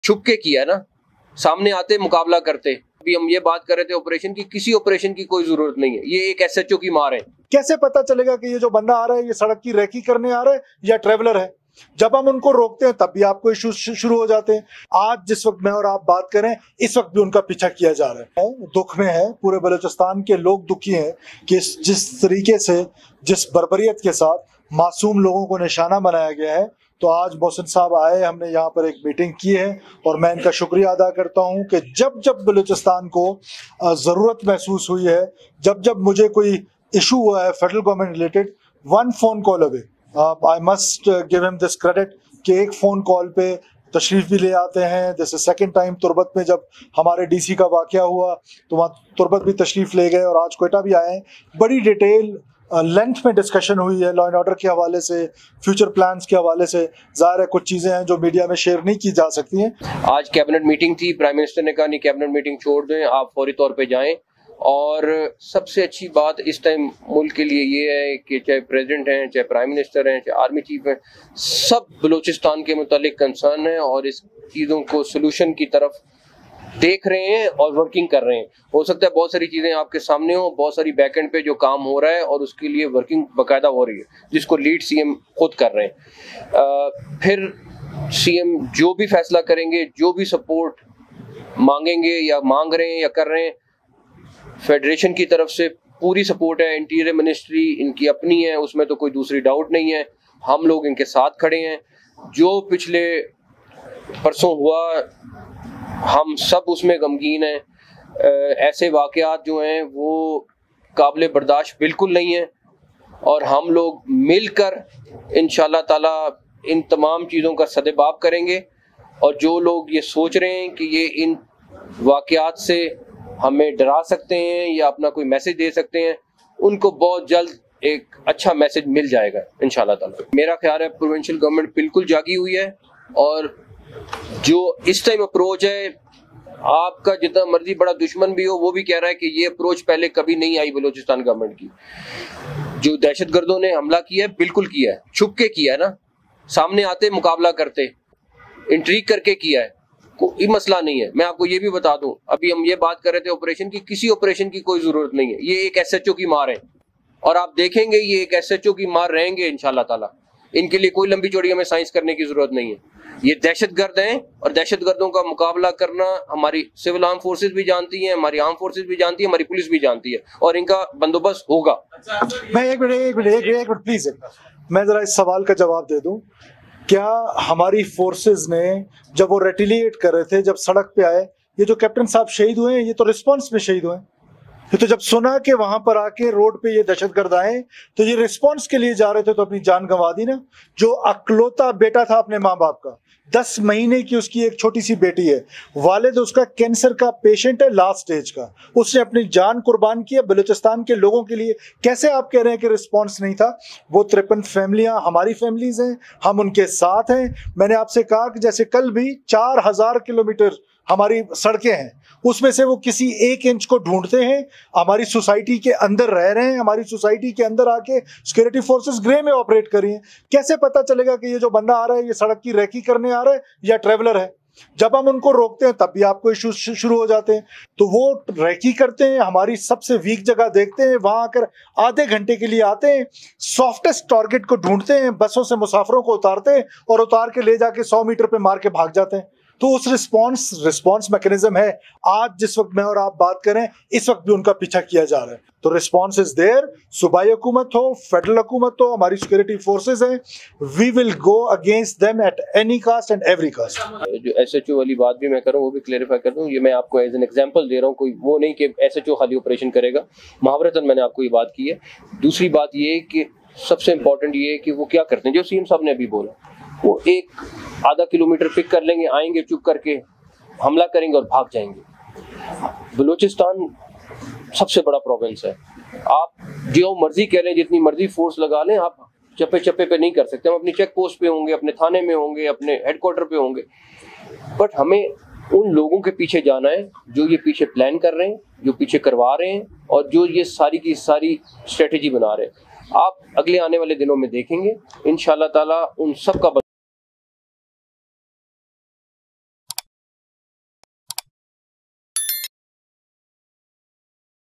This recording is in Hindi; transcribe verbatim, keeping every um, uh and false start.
छुप के किया ना, सामने आते मुकाबला करते। अभी हम ये बात कर रहे थे ऑपरेशन की, किसी ऑपरेशन की कोई जरूरत नहीं है, ये एक एस एच ओ की मार है। कैसे पता चलेगा कि ये जो बंदा आ रहा है ये सड़क की रेकी करने आ रहा है या ट्रेवलर है? जब हम उनको रोकते हैं तब भी आपको इश्यू शुरू हो जाते हैं। आज जिस वक्त मैं और आप बात करें, इस वक्त भी उनका पीछा किया जा रहा है। दुख में है, पूरे बलूचिस्तान के लोग दुखी हैं कि जिस तरीके से, जिस बर्बरियत के साथ मासूम लोगों को निशाना बनाया गया है। तो आज मोहसिन साहब आए, हमने यहाँ पर एक मीटिंग की है और मैं इनका शुक्रिया अदा करता हूँ कि जब जब बलूचिस्तान को ज़रूरत महसूस हुई है, जब जब मुझे कोई इशू हुआ है federal government related, one phone call away, I must give him this credit कि एक फ़ोन कॉल पे तशरीफ़ भी ले आते हैं। जैसे सेकंड टाइम तुरबत में जब हमारे डीसी का वाक़या हुआ तो वहाँ तुरबत भी तशरीफ़ ले गए और आज कोयटा भी आए हैं। बड़ी डिटेल लेंथ में डिस्कशन हुई है लॉ एंड ऑर्डर के हवाले से, फ्यूचर प्लान्स के हवाले से। ज़ाहिर है कुछ चीज़ें हैं जो मीडिया में शेयर नहीं की जा सकती हैं। आज कैबिनेट मीटिंग थी, प्राइम मिनिस्टर ने कहा नहीं कैबिनेट मीटिंग छोड़ दें, आप फौरी तौर पे जाएं। और सबसे अच्छी बात इस टाइम मुल्क के लिए ये है कि चाहे प्रेसिडेंट हैं, चाहे प्राइम मिनिस्टर हैं, चाहे आर्मी चीफ हैं, सब बलूचिस्तान के मुतालिक कंसर्न है और इस चीज़ों को सोल्यूशन की तरफ देख रहे हैं और वर्किंग कर रहे हैं। हो सकता है बहुत सारी चीज़ें आपके सामने हो, बहुत सारी बैकएंड पे जो काम हो रहा है और उसके लिए वर्किंग बाकायदा हो रही है, जिसको लीड सीएम खुद कर रहे हैं। आ, फिर सीएम जो भी फैसला करेंगे, जो भी सपोर्ट मांगेंगे या मांग रहे हैं या कर रहे हैं, फेडरेशन की तरफ से पूरी सपोर्ट है। इंटीरियर मिनिस्ट्री इनकी अपनी है, उसमें तो कोई दूसरी डाउट नहीं है। हम लोग इनके साथ खड़े हैं। जो पिछले परसों हुआ हम सब उसमें गमगीन हैं। ऐसे वाक़यात जो हैं वो काबिल बर्दाश्त बिल्कुल नहीं है और हम लोग मिलकर इंशाल्लाह ताला इन तमाम चीज़ों का सदेबाब करेंगे। और जो लोग ये सोच रहे हैं कि ये इन वाक़यात से हमें डरा सकते हैं या अपना कोई मैसेज दे सकते हैं, उनको बहुत जल्द एक अच्छा मैसेज मिल जाएगा इंशाल्लाह ताला। मेरा ख्याल है प्रोविंशियल गवर्नमेंट बिल्कुल जागी हुई है और जो इस टाइम अप्रोच है, आपका जितना मर्जी बड़ा दुश्मन भी हो वो भी कह रहा है कि ये अप्रोच पहले कभी नहीं आई बलूचिस्तान गवर्नमेंट की। जो दहशतगर्दों ने हमला किया है बिल्कुल किया है, छुप के किया है ना, सामने आते मुकाबला करते, इंट्रीग करके किया है, कोई मसला नहीं है। मैं आपको ये भी बता दूं, अभी हम ये बात कर रहे थे ऑपरेशन की, किसी ऑपरेशन की कोई जरूरत नहीं है, ये एक एस एच ओ की मार है और आप देखेंगे ये एक एस एच ओ की मार रहेंगे इंशाल्लाह ताला। इनके लिए कोई लंबी चौड़ी हमें साइंस करने की जरूरत नहीं है। ये दहशतगर्द हैं और दहशतगर्दों का मुकाबला करना हमारी सिविल आर्म फोर्सेस भी जानती हैं, हमारी आर्म फोर्सेस भी जानती है, हमारी पुलिस भी जानती है और इनका बंदोबस्त होगा। मैं एक मिनट एक मिनट एक मिनट प्लीज, मैं जरा इस सवाल का जवाब दे दूं। क्या हमारी फोर्सेस ने जब वो रेटिलिएट कर रहे थे, जब सड़क पे आए, ये जो कैप्टन साहब शहीद हुए हैं ये तो रिस्पॉन्स में शहीद हुए हैं। ये तो जब सुना कि वहां पर आके रोड पे ये दहशतगर्द आए तो ये रिस्पॉन्स के लिए जा रहे थे तो अपनी जान गंवा दी ना। जो अकलौता बेटा था अपने माँ बाप का, दस महीने की उसकी एक छोटी सी बेटी है, वालिद उसका कैंसर का पेशेंट है लास्ट स्टेज का, उसने अपनी जान कुर्बान की है बलूचिस्तान के लोगों के लिए। कैसे आप कह रहे हैं कि रिस्पॉन्स नहीं था? वो तिरपन फैमिलियां हमारी फैमिलीज हैं, हम उनके साथ हैं। मैंने आपसे कहा कि जैसे कल भी चार हजार किलोमीटर हमारी सड़कें हैं, उसमें से वो किसी एक इंच को ढूंढते हैं। हमारी सोसाइटी के अंदर रह रहे हैं, हमारी सोसाइटी के अंदर आके सिक्योरिटी फोर्सेस ग्रे में ऑपरेट कर रही हैं। कैसे पता चलेगा कि ये जो बंदा आ रहा है ये सड़क की रेकी करने आ रहा है या ट्रेवलर है? जब हम उनको रोकते हैं तब भी आपको इश्यू शुरू हो जाते हैं। तो वो रेकी करते हैं, हमारी सबसे वीक जगह देखते हैं, वहां आकर आधे घंटे के लिए आते हैं, सॉफ्टेस्ट टारगेट को ढूंढते हैं, बसों से मुसाफिरों को उतारते हैं और उतार के ले जाके सौ मीटर पे मार के भाग जाते हैं। तो उस रिस्पॉन्स रिस्पॉन्स मैकेनिज्म है। आज जिस वक्त मैं और आप बात करें, इस वक्त भी उनका पीछा किया जा रहा है। तो रिस्पॉन्स इज देयर, सूबाई हुकूमत हो, फेडरल हुकूमत हो, हमारी सिक्योरिटी फोर्सेस हैं, we will go against them at any cost and every cost. जो एस एच ओ वाली बात भी मैं करूँ वो भी क्लेरिफाई कर दूं, ये मैं आपको एज एन एग्जांपल दे रहा हूँ, कोई वो नहीं कि एस एच ओ खाली ऑपरेशन करेगा, मुहावरतन मैंने आपको ये बात की है। दूसरी बात ये कि सबसे इंपॉर्टेंट ये है कि वो क्या करते हैं, जो सीएम साहब ने अभी बोला, वो एक आधा किलोमीटर पिक कर लेंगे, आएंगे चुप करके हमला करेंगे और भाग जाएंगे। बलूचिस्तान सबसे बड़ा प्रोविंस है, आप जो मर्जी कह लें, जितनी मर्जी फोर्स लगा लें, आप चप्पे चप्पे पे नहीं कर सकते। हम अपनी चेक पोस्ट पे होंगे, अपने थाने में होंगे, अपने हेडक्वार्टर पे होंगे, बट हमें उन लोगों के पीछे जाना है जो ये पीछे प्लान कर रहे हैं, जो पीछे करवा रहे हैं और जो ये सारी की सारी स्ट्रेटेजी बना रहे हैं। आप अगले आने वाले दिनों में देखेंगे इंशाल्लाह ताला उन सब का